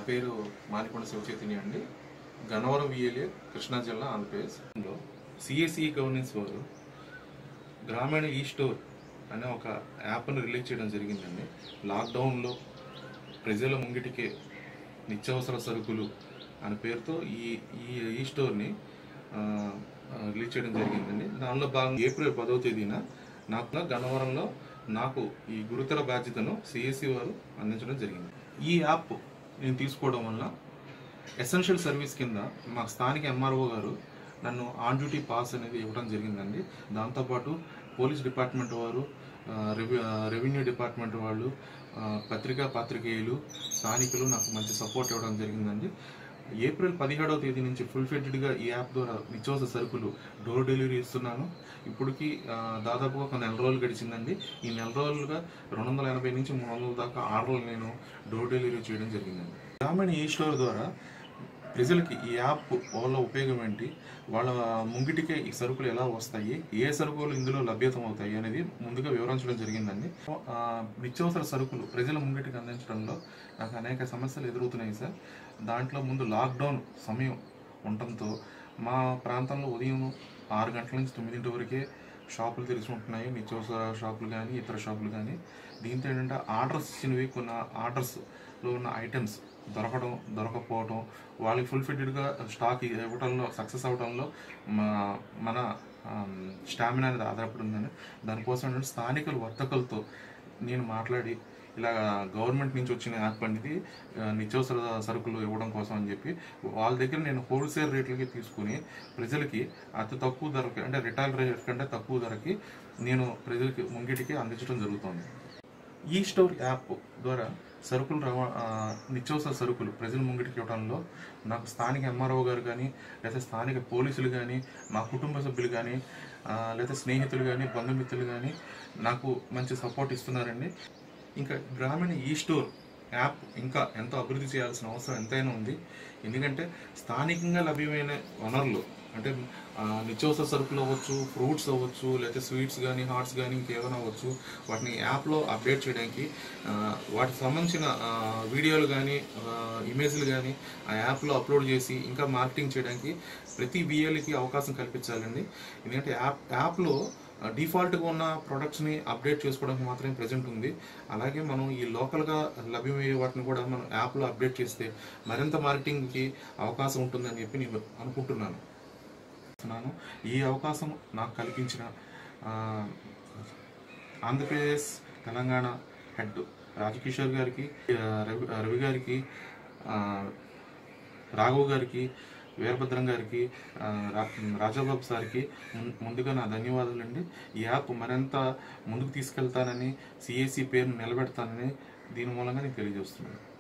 పేరు మానికొండ శివచైతన్య అండి. గన్నవరం విఎల్ఏ కృష్ణా జిల్లా ఆంధ్రప్రదేశ్లో సిఎస్ఈ గవర్నెన్స్ వారు గ్రామీణ ఈ స్టోర్ అనే ఒక యాప్ను రిలీజ్ చేయడం జరిగిందండి. లాక్డౌన్లో ప్రజల ముంగిటికే నిత్యావసర సరుకులు అనే పేరుతో ఈ స్టోర్ని రిలీజ్ చేయడం జరిగిందండి. దానిలో భాగంగా ఏప్రిల్ 10వ తేదీన గన్నవరంలో నాకు ఈ గురుతర బాధ్యతను సిఎస్ఈ వారు అందించడం జరిగింది. ఈ యాప్ నేను తీసుకోవడం వల్ల ఎసెన్షియల్ సర్వీస్ కింద మా స్థానిక ఎంఆర్ఓ గారు నన్ను ఆన్ డ్యూటీ పాస్ అనేది ఇవ్వడం జరిగిందండి. దాంతోపాటు పోలీస్ డిపార్ట్మెంట్ వారు, రెవెన్యూ డిపార్ట్మెంట్ వాళ్ళు, పాత్రికేయులు, స్థానికులు నాకు మంచి సపోర్ట్ ఇవ్వడం జరిగిందండి. ఏప్రిల్ 17వ తేదీ నుంచి ఫుల్ ఫెడ్గా ఈ యాప్ ద్వారా నిత్యావసర సరుకులు డోర్ డెలివరీ ఇస్తున్నాను. ఇప్పటికి దాదాపుగా ఒక నెల రోజులు గడిచిందండి. ఈ నెల రోజులుగా 280 నుంచి 300 దాకా ఆర్డర్లు నేను డోర్ డెలివరీ చేయడం జరిగిందండి. గ్రామీణ ఈ స్టోర్ ద్వారా ప్రజలకి ఈ యాప్ వల్ల ఉపయోగం ఏంటి, వాళ్ళ ముంగిటికే ఈ సరుకులు ఎలా వస్తాయి, ఏ సరుకులు ఇందులో లభ్యతం అవుతాయి అనేది ముందుగా వివరించడం జరిగిందండి. నిత్యావసర సరుకులు ప్రజల ముంగిటికి అందించడంలో నాకు అనేక సమస్యలు ఎదురవుతున్నాయి సార్. దాంట్లో ముందు లాక్డౌన్ సమయం ఉండటంతో మా ప్రాంతంలో ఉదయం 6 గంటల నుంచి 9 వరకే షాపులు తెరిచి ఉంటున్నాయి, నిత్యావసర షాపులు కానీ ఇతర షాపులు కానీ. దీంతో ఏంటంటే ఆర్డర్స్ ఇచ్చినవి కొన్ని ఆర్డర్స్లో ఉన్న ఐటమ్స్ దొరకపోవడం, వాళ్ళకి ఫుల్ ఫిట్టెడ్గా స్టాక్ ఇవ్వడంలో సక్సెస్ అవ్వడంలో మన స్టామినా అనేది ఆధారపడి ఉందని. దానికోసం ఏంటంటే స్థానికుల వర్తకులతో నేను మాట్లాడి ఇలా గవర్నమెంట్ నుంచి వచ్చిన యాప్ అనేది నిత్యావసర సరుకులు ఇవ్వడం కోసం అని చెప్పి వాళ్ళ దగ్గర నేను హోల్సేల్ రేట్లకి తీసుకుని ప్రజలకి అతి తక్కువ ధరకి, అంటే రిటైల్ రేట్ కంటే తక్కువ ధరకి నేను ప్రజలకి ముంగిటికి అందించడం జరుగుతుంది. ఈ స్టోర్ యాప్ ద్వారా నిత్యావసర సరుకులు ప్రజల ముంగిటికి ఇవ్వడంలో నాకు స్థానిక ఎంఆర్ఓ గారు కానీ, లేదా స్థానిక పోలీసులు కానీ, మా కుటుంబ సభ్యులు కానీ, లేదా స్నేహితులు కానీ, బంధుమిత్రులు కానీ నాకు మంచి సపోర్ట్ ఇస్తున్నారండి. ఇంకా గ్రామీణ ఈ స్టోర్ యాప్ ఇంకా ఎంతో అభివృద్ధి చేయాల్సిన అవసరం ఎంతైనా ఉంది. ఎందుకంటే స్థానికంగా లభ్యమైన వనరులు, అంటే నిత్యావసర సరుకులు అవ్వచ్చు, ఫ్రూట్స్ అవ్వచ్చు, లేకపోతే స్వీట్స్ కానీ, హాట్స్ కానీ, ఇంకేమైనా అవ్వచ్చు, వాటిని యాప్లో అప్డేట్ చేయడానికి వాటికి సంబంధించిన వీడియోలు కానీ, ఇమేజ్లు కానీ ఆ యాప్లో అప్లోడ్ చేసి ఇంకా మార్కెటింగ్ చేయడానికి ప్రతి విఎల్కి అవకాశం కల్పించాలండి. ఎందుకంటే యాప్లో డిఫాల్ట్గా ఉన్న ప్రొడక్ట్స్ని అప్డేట్ చేసుకోవడానికి మాత్రమే ప్రజెంట్ ఉంది. అలాగే మనం ఈ లోకల్గా లభ్యమయ్యే వాటిని కూడా మనం యాప్లో అప్డేట్ చేస్తే మరింత మార్కెటింగ్కి అవకాశం ఉంటుందని చెప్పి నేను అనుకుంటున్నాను. ఈ అవకాశం నాకు కల్పించిన ఆంధ్రప్రదేశ్ తెలంగాణ హెడ్ రాజకిషోర్ గారికి, రవి గారికి, రాఘవ్ గారికి, వీరభద్రం గారికి, రాజాబాబు సార్కి ముందుగా నా ధన్యవాదాలండి. ఈ యాప్ మరింత ముందుకు తీసుకెళ్తానని, సిఎస్ఈ పేరును నిలబెడతానని దీని మూలంగా నేను తెలియజేస్తున్నాను.